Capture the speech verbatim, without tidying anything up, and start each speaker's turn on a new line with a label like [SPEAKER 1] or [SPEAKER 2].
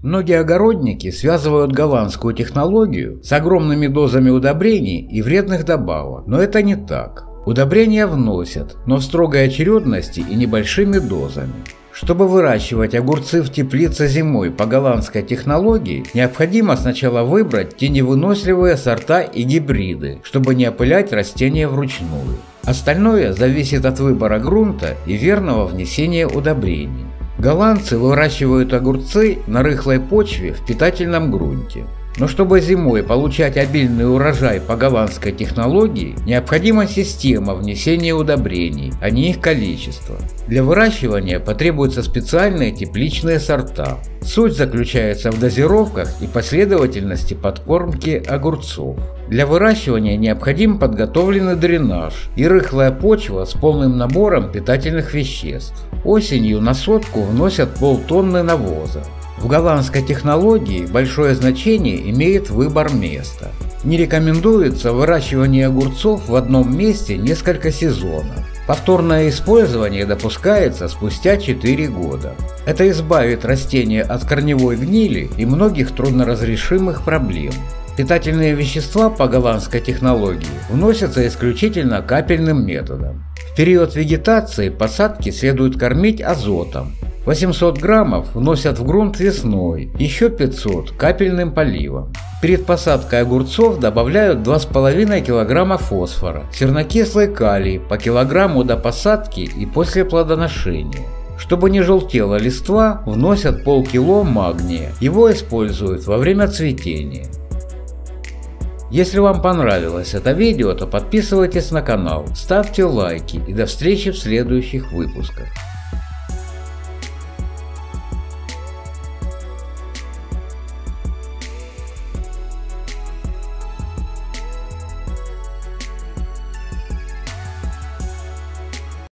[SPEAKER 1] Многие огородники связывают голландскую технологию с огромными дозами удобрений и вредных добавок, но это не так. Удобрения вносят, но в строгой очередности и небольшими дозами. Чтобы выращивать огурцы в теплице зимой по голландской технологии, необходимо сначала выбрать теневыносливые сорта и гибриды, чтобы не опылять растения вручную. Остальное зависит от выбора грунта и верного внесения удобрений. Голландцы выращивают огурцы на рыхлой почве в питательном грунте. Но чтобы зимой получать обильный урожай по голландской технологии, необходима система внесения удобрений, а не их количество. Для выращивания потребуются специальные тепличные сорта. Суть заключается в дозировках и последовательности подкормки огурцов. Для выращивания необходим подготовленный дренаж и рыхлая почва с полным набором питательных веществ. Осенью на сотку вносят полтонны навоза. В голландской технологии большое значение имеет выбор места. Не рекомендуется выращивание огурцов в одном месте несколько сезонов. Повторное использование допускается спустя четыре года. Это избавит растения от корневой гнили и многих трудноразрешимых проблем. Питательные вещества по голландской технологии вносятся исключительно капельным методом. В период вегетации посадки следует кормить азотом. восемьсот граммов вносят в грунт весной, еще пятьсот капельным поливом. Перед посадкой огурцов добавляют два с половиной килограмма фосфора, сернокислый калий по килограмму до посадки и после плодоношения. Чтобы не желтела листва, вносят полкило магния, его используют во время цветения. Если вам понравилось это видео, то подписывайтесь на канал, ставьте лайки и до встречи в следующих выпусках.